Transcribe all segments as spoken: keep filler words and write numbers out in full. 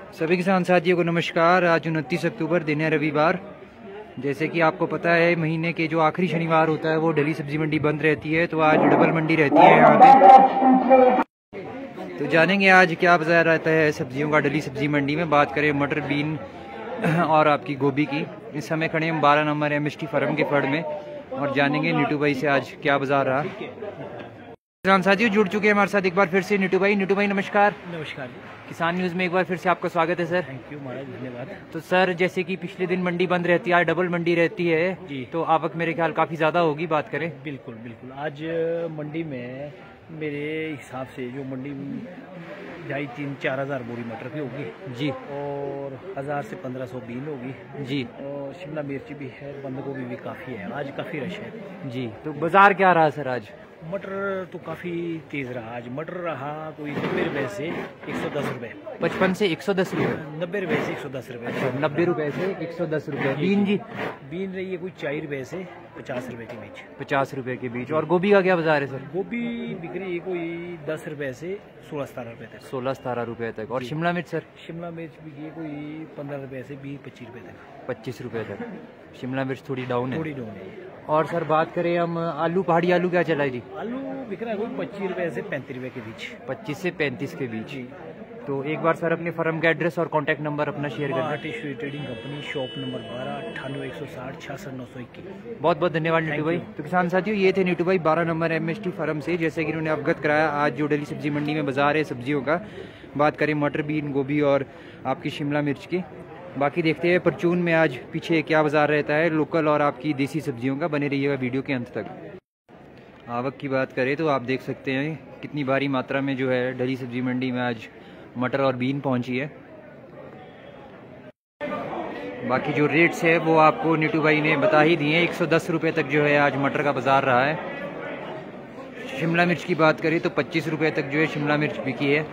सभी किसान साथियों को नमस्कार। आज उनतीस अक्टूबर दिन है रविवार। जैसे कि आपको पता है महीने के जो आखिरी शनिवार होता है वो ढली सब्जी मंडी बंद रहती है, तो आज डबल मंडी रहती है यहाँ पे। तो जानेंगे आज क्या बाजार रहता है सब्जियों का ढली सब्जी मंडी में। बात करें मटर, बीन और आपकी गोभी की। इस समय खड़े हम बारह number M S T farm के फड़ में और जानेंगे नीटू भाई से आज क्या बाजार रहा। किसान साथियों जुड़ चुके हैं हमारे साथ एक बार फिर से नीटू भाई। नीटू भाई नमस्कार। नमस्कार। किसान न्यूज़ में एक बार फिर से आपका स्वागत है सर। थैंक यू महाराज, धन्यवाद। तो सर जैसे कि पिछले दिन मंडी बंद रहती है, आज डबल मंडी रहती है जी, तो आवक मेरे ख्याल काफ़ी ज़्यादा होगी। बात करें बिल्कुल बिल्कुल। आज मंडी में मेरे हिसाब से जो मंडी ढाई तीन चार हज़ार बोरी मटर की होगी जी, और हज़ार से पंद्रह सौ बीन होगी जी, और शिमला मिर्च भी है, बंद गोभी भी काफ़ी है। आज काफ़ी रश है जी। तो बाजार क्या रहा सर आज? मटर तो काफ़ी तेज़ रहा आज। मटर रहा कोई नब्बे रुपये से एक सौ दस रुपये, पचपन से एक सौ दस रुपये, नब्बे रुपये से एक सौ दस रुपये, नब्बे रुपये से एक सौ दस रुपये। Been ji? बीन रही है कोई चार रुपये से पचास रुपये के बीच, पचास रुपये के बीच। और गोभी का क्या बाजार है सर? गोभी बिक रही है कोई दस रुपये से सोलह सतारह रुपये तक, सोलह सतारह रुपये तक। और शिमला मिर्च सर? शिमला मिर्च बिकी है कोई पंद्रह रुपये से बीस पच्चीस रुपये तक, पच्चीस रुपये तक। शिमला मिर्च थोड़ी डाउन है, थोड़ी डाउन है। और सर बात करें हम आलू, पहाड़ी आलू क्या चला है जी? आलू बिक रहा है कोई पच्चीस रुपये से पैंतीस रुपये के बीच, पच्चीस से पैंतीस के बीच जी। तो एक बार सर अपने फर्म का एड्रेस और कॉन्टैक्ट नंबर अपना शेयर करना। Artist trading company, shop number बारह, अट्ठानवे एक सौ साठ छियासठ नौ सौ इक्कीस। बहुत बहुत धन्यवाद नीटू भाई। तो किसान साथियों ये थे नीटू भाई बारह number M S T firm से, जैसे कि उन्होंने अवगत कराया आज जो डेली सब्जी मंडी में बाजार है सब्जियों का। बात करें मटर, बीन, गोभी और आपकी शिमला मिर्च की। बाकी देखते हैं परचून में आज पीछे क्या बाजार रहता है लोकल और आपकी देसी सब्जियों का। बने रहिएगा वीडियो के अंत तक। आवक की बात करें तो आप देख सकते हैं कितनी भारी मात्रा में जो है ढली सब्जी मंडी में आज मटर और बीन पहुंची है। बाकी जो रेट्स है वो आपको नीटू भाई ने बता ही दिए। एक सौ दस रुपये तक जो है आज मटर का बाजार रहा है। शिमला मिर्च की बात करें तो पच्चीस रुपये तक जो है शिमला मिर्च बिकी है।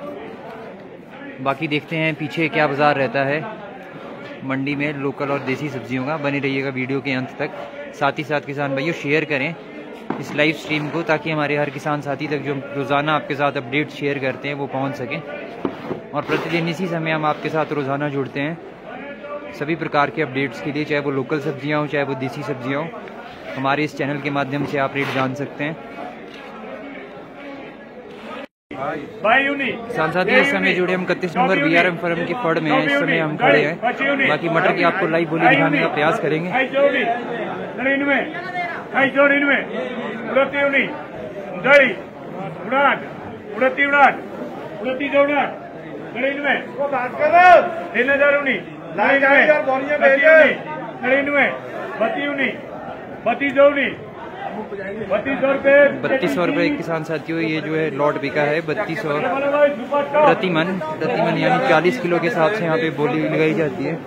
बाकी देखते हैं पीछे क्या बाजार रहता है मंडी में लोकल और देसी सब्जियों का। बने रहिएगा वीडियो के अंत तक। साथ ही साथ किसान भाइयों शेयर करें इस लाइव स्ट्रीम को, ताकि हमारे हर किसान साथी तक जो रोज़ाना आपके साथ अपडेट शेयर करते हैं वो पहुंच सकें। और प्रतिदिन इसी समय हम आपके साथ रोज़ाना जुड़ते हैं सभी प्रकार के अपडेट्स के लिए, चाहे वो लोकल सब्जियां हों चाहे वो देसी सब्जियां हों। हमारे इस चैनल के माध्यम से आप रेट जान सकते हैं। किसान साथी इस समय जुड़े हम इकतीस number B R M firm के फड़ में हैं। इस समय हम खड़े हैं। बाकी मटर की आपको लाइव बोली दिखाने का प्रयास करेंगे। बत्तीस सौ रुपये किसान साथियों ये जो है लॉट बिका है। बत्तीस सौ प्रति मन, प्रति मन यानी चालीस किलो के हिसाब से यहाँ पे बोली लगाई जाती है।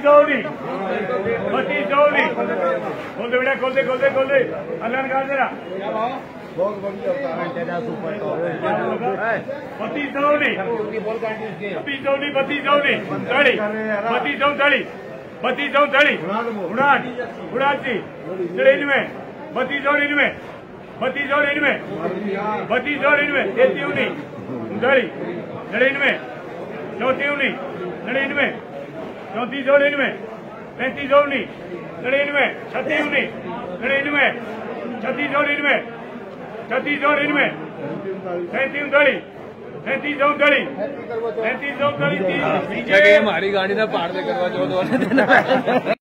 बत्तीस सौ थड़ी उड़ाठ उड़ासी निन्यानवे बत्तीस सौ निन्यानवे बत्तीस सौ निन्यानवे बत्तीस सौ निन्यानवे तैतीस उन्नीस उनतालीस निन्यानवे चौंतीस उन्नीस निन्यानवे चौंतीस सौ निन्यानवे पैंतीस सौ उन्नीस निन्यानवे छत्तीस उन्नीस निन्यानवे छत्तीस सौ निन्यानवे छत्तीस सौ निन्यानवे सैंतीस उनतालीस पैंतीस सौ उनतालीस पैंतीस सौ उनतालीस हमारी गाड़ी ना पार दे करवा चौथ।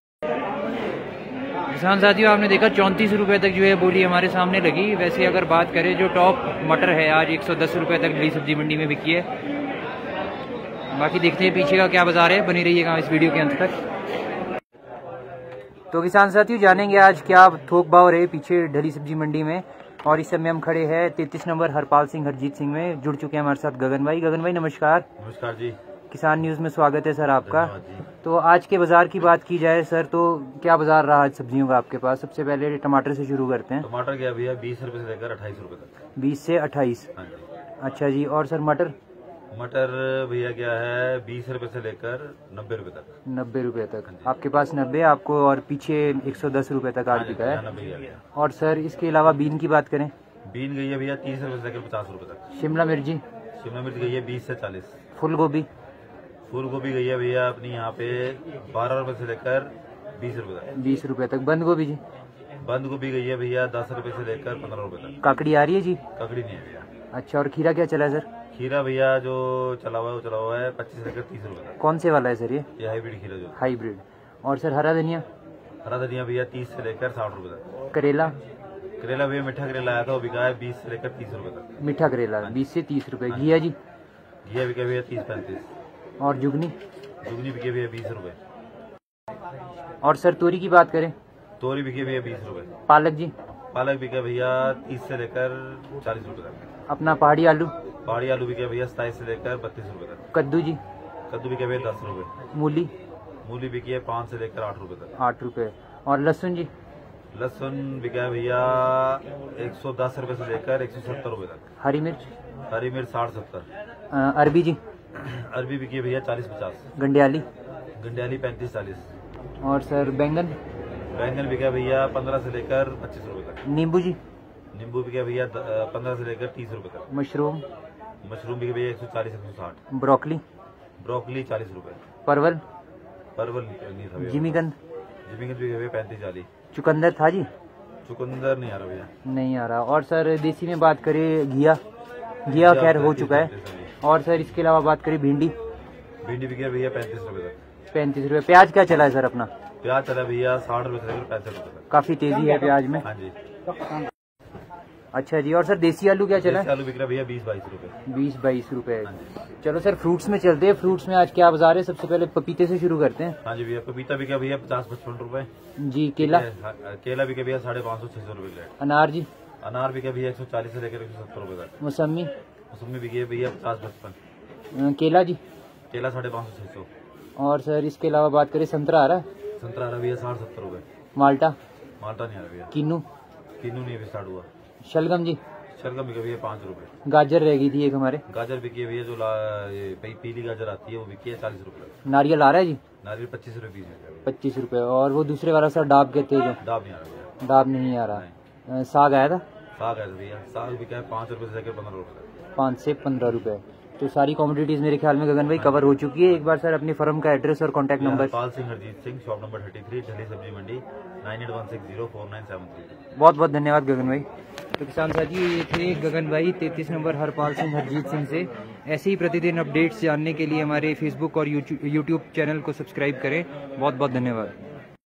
किसान साथियों आपने देखा चौंतीस रुपये तक जो है बोली हमारे सामने लगी। वैसे अगर बात करें जो टॉप मटर है आज एक सौ दस रुपये तक ढली सब्जी मंडी में बिकी है। बाकी देखते हैं पीछे का क्या बाजार है। बनी रहिएगा इस वीडियो के अंत तक। तो किसान साथियों जानेंगे आज क्या थोक भाव रहे पीछे ढली सब्जी मंडी में। और इस समय हम खड़े हैं तैतीस नंबर हरपाल सिंह हरजीत सिंह में। जुड़ चुके हैं हमारे साथ गगन भाई। गगन भाई नमस्कार। नमस्कार जी। किसान न्यूज़ में स्वागत है सर आपका। तो आज के बाजार की बात की जाए सर तो क्या बाजार रहा आज सब्जियों का आपके पास? सबसे पहले टमाटर से शुरू करते हैं। टमाटर क्या भैया बीस रुपए से लेकर अट्ठाईस रुपए तक। बीस से अट्ठाईस। हाँ जी। अच्छा जी। और सर मटर? मटर भैया क्या है बीस रुपए से लेकर नब्बे रुपए तक। नब्बे रुपए तक आपके पास नब्बे, आपको और पीछे एक सौ दस रुपए तक आज बिका है। और सर इसके अलावा बीन की बात करें? बीन गई है भैया तीस रुपए से लेकर पचास रुपए तक। शिमला मिर्ची? शिमला मिर्च गई है बीस से चालीस। फूल गोभी? फूल गोभी गई है भैया अपनी यहाँ पे बारह रुपए से लेकर बीस रुपए तक। बीस रुपए तक। बंद गोभी जी? बंद गोभी गई है भैया दस रुपए से लेकर पंद्रह रुपए तक। काकड़ी आ रही है जी? ककड़ी नहीं है भैया। अच्छा, और खीरा क्या चला है सर? खीरा भैया जो चला हुआ है वो चला हुआ है पच्चीस से लेकर तीस रुपए तक। कौन से वाला है सर ये? ये हाइब्रिड खीरा जो। हाइब्रिड। और सर हरा धनिया? हरा धनिया भैया तीस से लेकर साठ रुपए तक। करेला? करेला भैया मीठा करेला आया था वो बिका है बीस से लेकर तीस रुपए तक। मीठा करेला बीस से तीस रुपए। घिया जी? घिया बिका भैया तीस पैंतीस। और जुगनी? जुगनी बिके भैया बीस रुपए। और सर तोरी की बात करें? तोरी बिके भैया बीस रुपए। पालक जी? पालक बिका भैया तीस से लेकर चालीस रुपए तक। अपना पहाड़ी आलू? पहाड़ी आलू बिके भैया सताईस से लेकर बत्तीस रुपए तक। कद्दू जी? कद्दू बिके भैया दस रुपए। मूली? मूली बिकी है पाँच से लेकर आठ रुपए तक। आठ रुपए। और लहसुन जी? लहसुन बिका है भैया एक सौ दस रुपए से लेकर एक सौ सत्तर रुपए तक। हरी मिर्च? हरी मिर्च साठ सत्तर। अ, अरबी जी? अरबी बिकी है भैया चालीस पचास। गंडियाली? गंडियाली पैंतीस चालीस। और सर बैंगन? बैंगन बिका भैया पंद्रह से लेकर पच्चीस रुपए तक। नींबू जी? नींबू बिका भैया पंद्रह से लेकर तीस रुपए तक। मशरूम? मशरूम बिके भैया एक सौ चालीस एक सौ साठ। ब्रोकली? ब्रोकली चालीस रुपए। परवल? परवल नहीं था भैया। जिमीकंद? जिमीकंद बिके भैया पैंतीस चालीस। चुकंदर था जी? चुकंदर नहीं आ रहा भैया। नहीं आ रहा। और सर देसी में बात करें घिया? घिया खैर हो चुका है। और सर इसके अलावा बात करें भिंडी? भिंडी बिके भैया पैंतीस रुपए तक। पैंतीस रुपए। प्याज क्या चला है सर अपना? प्याज चला भैया साठ रुपए से लेकर पैंसठ रुपए तक। काफी तेजी है प्याज में। हाँ जी। अच्छा जी। और सर देसी आलू क्या चला देसी है? आलू बिक रहा भैया बीस बाईस रुपए। बीस बाईस रुपए। चलो सर फ्रूट्स में चलते हैं। फ्रूट्स में आज क्या बाजार है? सबसे पहले पपीते से शुरू करते हैं। हाँ जी भैया पपीता बिका भैया पचास पचपन रुपए जी। केला? केला बिका भैया साढ़े पाँच सौ छह सौ रुपए प्लेट। अनार जी? अनार बिका भैया एक सौ चालीस से लेकर एक सौ सत्तर रुपए तक। मौसमी? मौसमी बिकी भैया पचास पचपन। अ, केला जी? केला साढ़े पाँच सौ छह सौ। और सर इसके अलावा बात करें संतरा आ रहा है? संतरा आ रहा भैया साठ सत्तर रुपए। माल्टा? माल्टा नहीं आ रहा भैया। किन्नू? किन्नू नहीं अभी स्टार्ट हुआ। शलगम जी? शलगम बिका भैया पाँच रुपए। गाजर रह गई थी एक हमारे। गाजर बिकी है भैया जो ला- ये पी- पीली गाजर आती है वो बिकी है चालीस रुपए। नारियल आ रहा है जी? नारियल पच्चीस रुपए पीस है। पच्चीस रुपए। और वो दूसरे वाला सर डाब कहते हैं जो? डाब नहीं आ रहा भैया। डाब नहीं आ रहा। अ, साग आया था? साग है भैया साग बिका है पाँच रुपए से लेकर पंद्रह रुपए तक। पाँच से पंद्रह रुपए। तो सारी कॉमोडिटीज मेरे ख्याल में गगन भाई कवर हो चुकी है। एक बार सर अपनी फर्म का एड्रेस और contact number? Harpal Singh Harjeet Singh shop number thirty three Dhalli सब्जी मंडी nine eight one six zero four nine seven three. बहुत बहुत धन्यवाद गगन भाई। तो किसान साथी ये थे गगन भाई तैंतीस नंबर हरपाल सिंह हरजीत सिंह से। ऐसे ही प्रतिदिन अपडेट्स जानने के लिए हमारे फेसबुक और यूट्यूब चैनल को सब्सक्राइब करें। बहुत बहुत धन्यवाद।